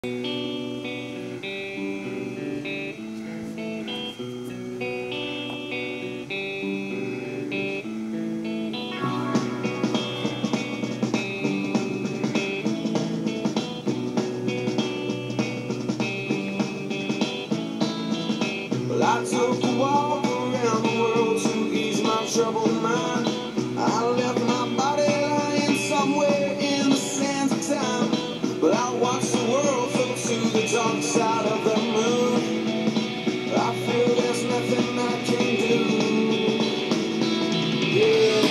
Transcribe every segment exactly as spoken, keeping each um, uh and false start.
Well, I took a walk around the world to ease my troubled mind. I left my body lying somewhere in the sands of time. But I watched the world float to the dark side of the moon. I feel there's nothing I can do. Yeah.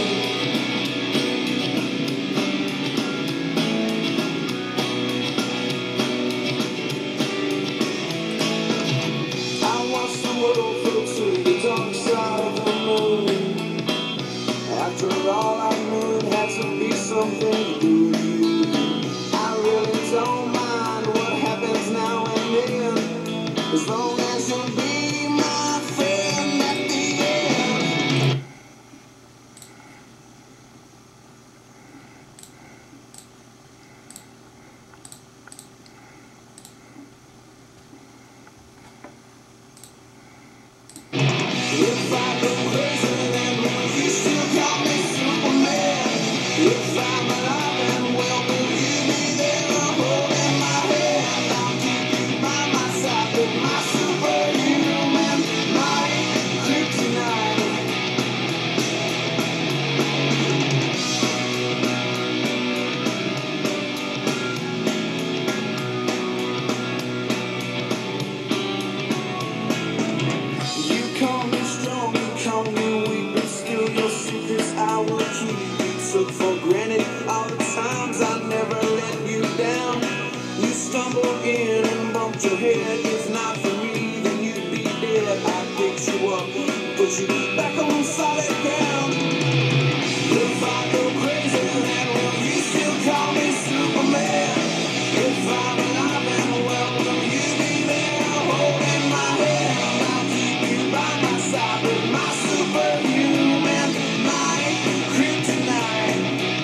I watched the world float to the dark side of the moon. After all, I knew it had to be something to do with you. I really don't mind what happens now and then, as long as you'll be my friend at the end. If I go crazy, then will you still call me Superman? If I'm alive and well, will you be there holding my hand? I'll keep you by my side with my superhuman might, kryptonite. You call me strong, you call me weak, but still your secrets I will keep. You took for granted all the times I never let you down. You stumbled in and bumped your head. If not for me, then you'd be dead. I picked you up, put you back on solid ground. If I go crazy, then will you still call me Superman? If I'm alive and well, will you be there holding my hand? I'll keep you by my side with my superhuman might, kryptonite.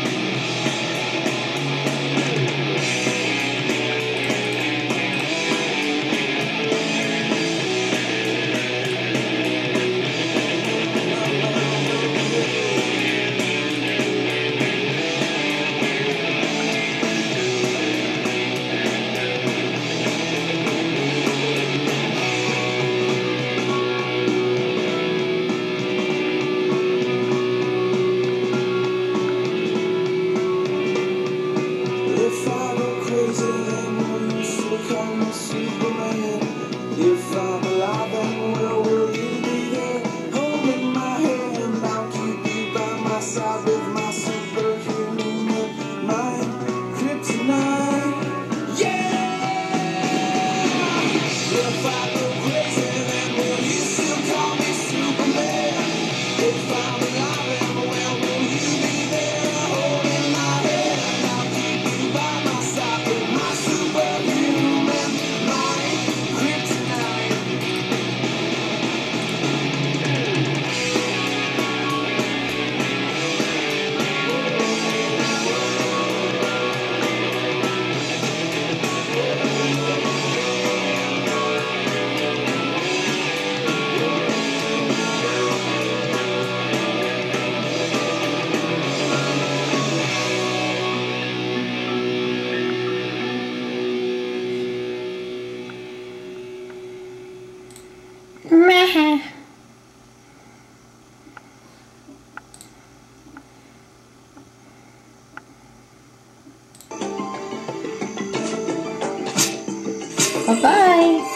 If I go crazy, then will you still call me Superman? If I'm alive and well, will you be there holding my hand? I'll keep you by my side with my superhuman mind, kryptonite. Yeah! If I go crazy, then will you still call me Superman? If I'm alive and well, will you be there holding my hand? I'll keep you by my side with my superhuman might, kryptonite. Meh. Bye-bye.